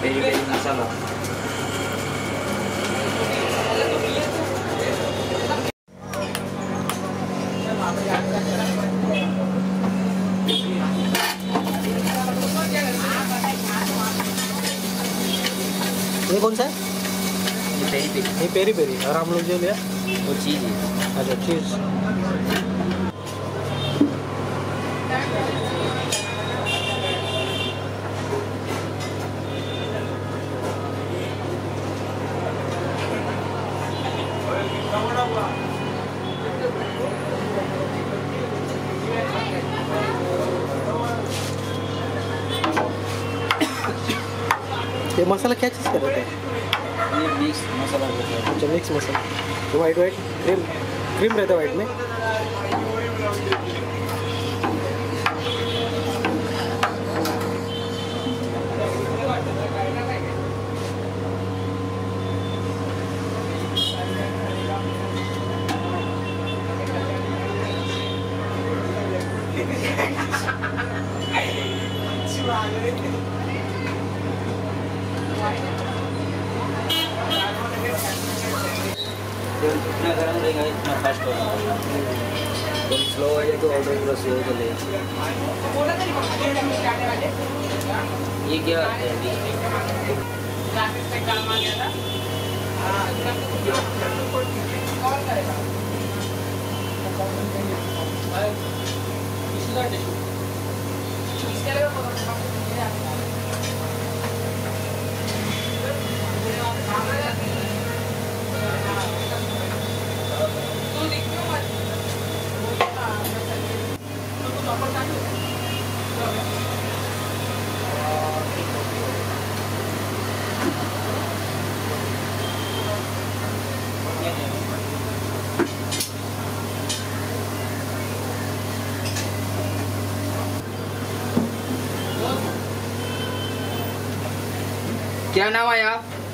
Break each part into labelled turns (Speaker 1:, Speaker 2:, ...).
Speaker 1: Peri peri masala.
Speaker 2: ये कौन सा है?
Speaker 1: ये पेरी पेरी।
Speaker 2: ये पेरी पेरी। और हम लोग जो लिया
Speaker 1: वो चीज़ है।
Speaker 2: अच्छा चीज़। ये मसाला क्या चीज़ का रहता है?
Speaker 1: ये मिक्स मसाला रहता है।
Speaker 2: अच्छा मिक्स मसाला। तो वाइट वाइट क्रीम क्रीम रहता है वाइट में।
Speaker 1: जितना गर्म रहेगा इतना फास्ट होगा। तो स्लो हो जाए तो ऑर्डर पूरा स्लो चले। ये क्या है क्या नाम आया?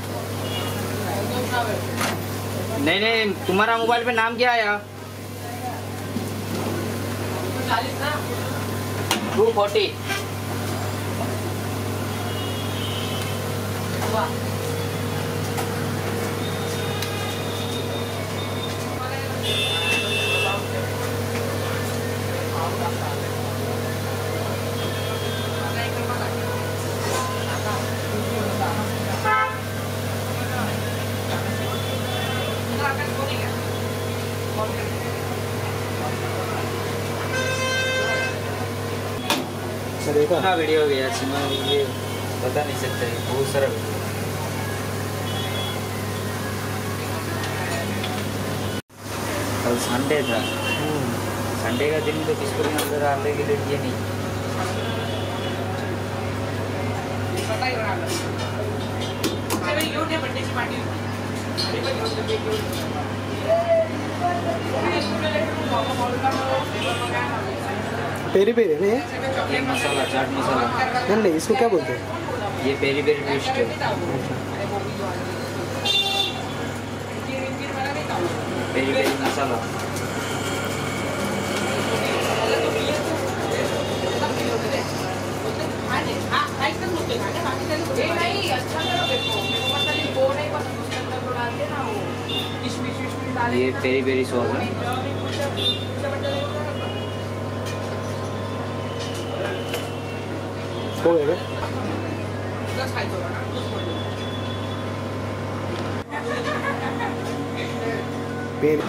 Speaker 1: नहीं नहीं, तुम्हारा मोबाइल पे नाम क्या आया? 240। कितना वीडियो हो गया ये बता नहीं सकते, बहुत सारा वीडियो। कल संडे था, संडे का दिन तो किसको भी अंदर आने के लिए दिए नहीं।
Speaker 2: पेरी पेरी नहीं है?
Speaker 1: ये मसाला चाट मसाला।
Speaker 2: नहीं नहीं, इसको क्या बोलते हैं?
Speaker 1: ये पेरी पेरी ट्विस्ट है। Peri peri masala. ये पेरी पेरी सॉस है।
Speaker 2: हो गया पेरी